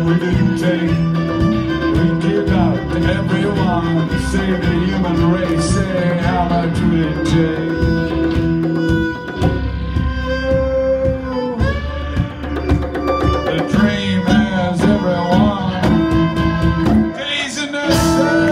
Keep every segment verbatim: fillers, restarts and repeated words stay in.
we didn't take. We give out to everyone to save the human race. Say, how much would it take? The dream has everyone gazing the sun.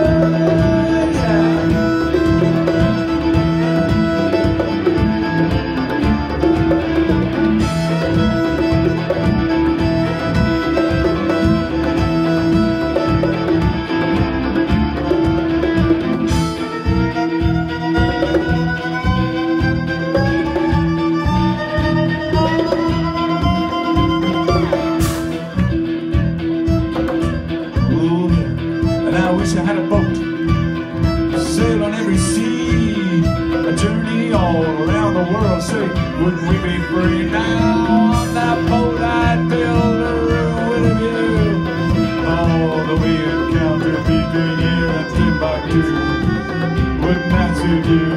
I wish I had a boat, sail on every sea, a journey all around the world. Say, wouldn't we be free now? On that boat I'd build a room with a view. All that we encountered between here and Timbuktu, wouldn't that suit you?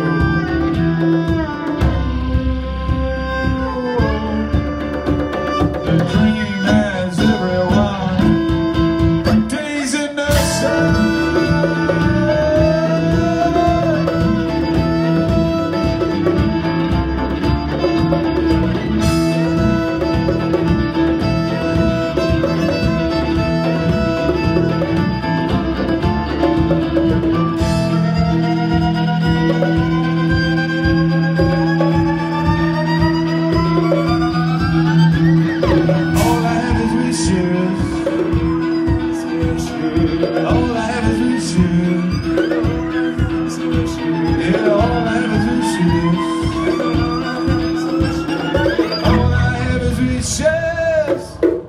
The dream has everyone days in the sun. All I have is wishes. Yeah, all I have is wishes. All I have is wishes.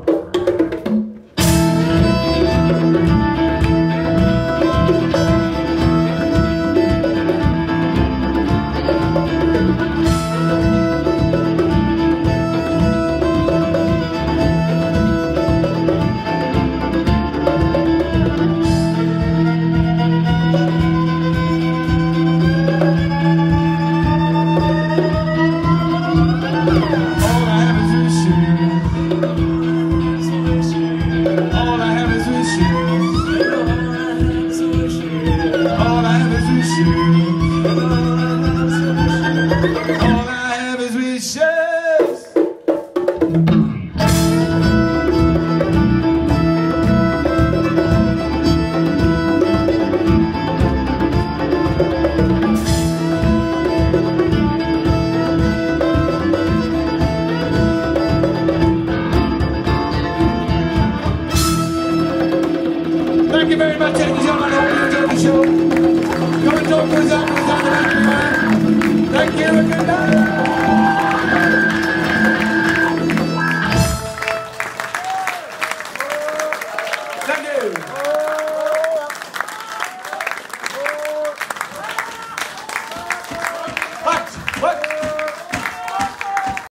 All I have is wishes. Thank you very much, ladies and gentlemen. I hope you enjoyed the show. Come and talk to us after the time. Thank you and good night. Thank you.